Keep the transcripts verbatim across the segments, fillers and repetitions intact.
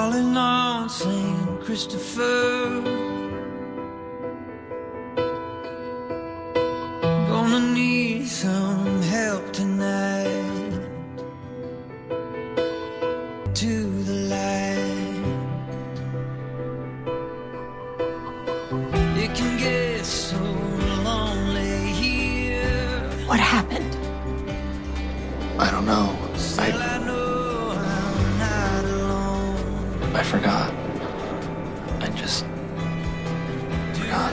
calling on Saint Christopher. Gonna need some help tonight. To the light. It can get so lonely here. What happened? I don't know. I... I forgot. I just... forgot.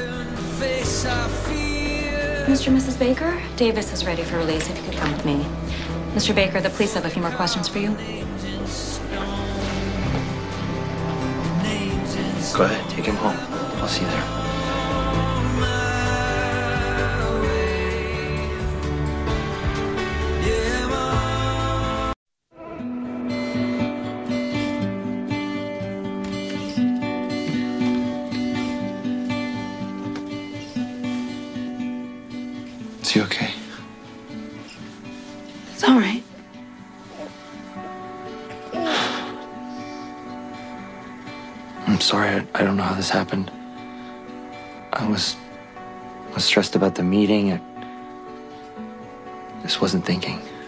Mister and Missus Baker, Davis is ready for release if you could come with me. Mister Baker, the police have a few more questions for you. Go ahead, take him home. I'll see you there. Is he okay? It's all right. I'm sorry, I, I don't know how this happened. I was, was stressed about the meeting. I just wasn't thinking.